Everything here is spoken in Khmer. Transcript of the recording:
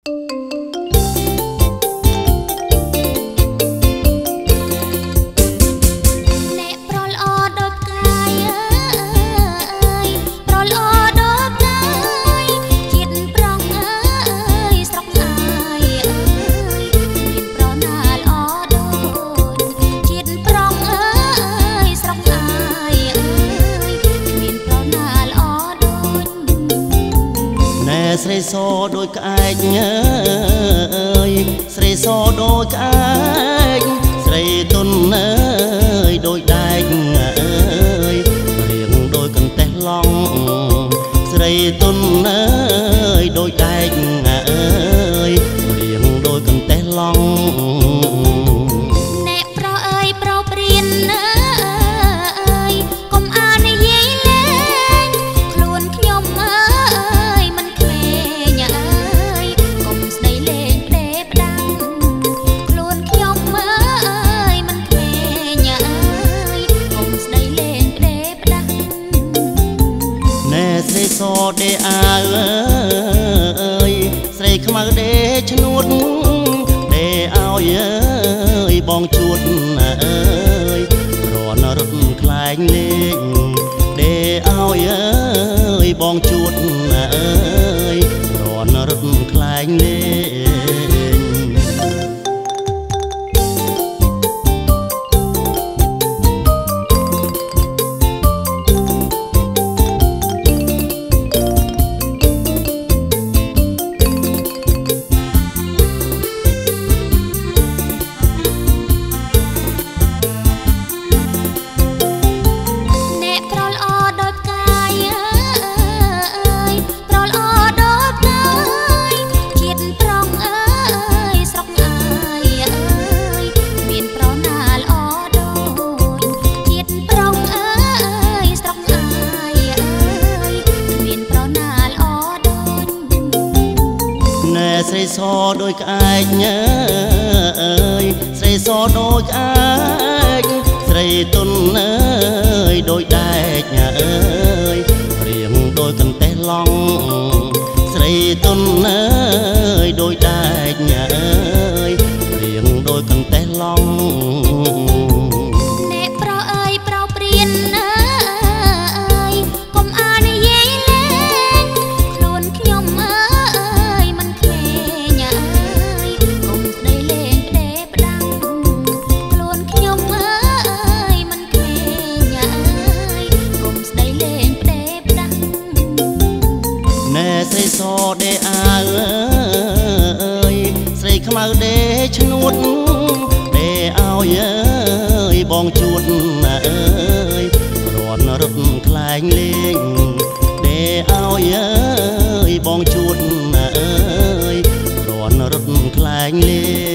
ស្រីសដូចក្អែកអើយស្រីសដូចក្អែកស្រីទុនអើយដូចដែកអើយរៀងដូចកន្ទះឡង់ស្រីទុនអើយដូចដែកអើយរៀងដូចកន្ទះឡង់អ្នកប្រុសអើយប្រុសព្រៀនអើយកុំអាននិយាយលេងខ្លួនខ្ញុំអើយមិនក្មេងអើយកុំស្ដីលេងផ្ដេផ្ដាំងខ្លួនខ្ញុំអើយមិនក្មេងអើយកុំស្ដីលេងផ្ដេផ្ដាំងណែស្រីសដេអាអើយស្រីខ្មៅដេឈ្នួតដេឲ្យអើយបងជួតអើយរនរត់ខ្លែងលេងដេឲ្យអើយបងជួតអើយរនរត់ខ្លែងលេងស្រីសដូចក្អែកអើយស្រីសដូចក្អែកស្រីទុនអើយដូចដែកអើយរៀងដូចកន្ទះឡង់ស្រីទុនអើយដូចដែកអើយរៀងដូចកន្ទះឡង់អ្នកប្រុសអើយប្រុសព្រៀនអើយកុំអាននិយាយលេងខ្លួនខ្ញុំអើយមិនក្មេងអើយកុំស្ដីលេងផ្ដេផ្ដាំងខ្លួនខ្ញុំអើយមិនក្មេងអើយកុំស្ដីលេងផ្ដេផ្ដាំងណែស្រីសដេអាអើយស្រីខ្មៅដេឈ្នួតដេឲ្យអើយបងជួតអើយរនរត់ខ្លែងលេងដេឲ្យអើយបងជួតអើយរនរត់ខ្លែងលេង